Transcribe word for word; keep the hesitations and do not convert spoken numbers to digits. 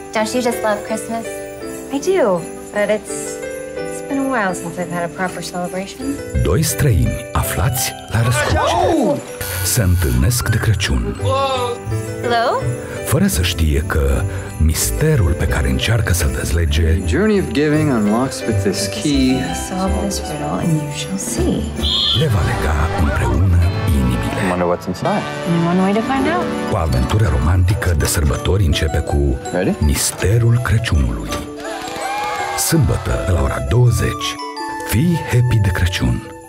Don't you just love Christmas? I do, but it's it's been a while since I've had a proper celebration. Doi străini aflați la răscruce se întâlnesc de Crăciun. Hello? Fără să știe că misterul pe care încearcă să-l dezlege The journey of giving unlocks with this key. Solve this riddle and you shall see. le va lega împreună inimile. I wonder what's inside. Only one way to find out. O aventură romantică de sărbători începe cu Ready? Misterul Crăciunului. Sâmbătă, la ora douăzeci, fii happy de Crăciun!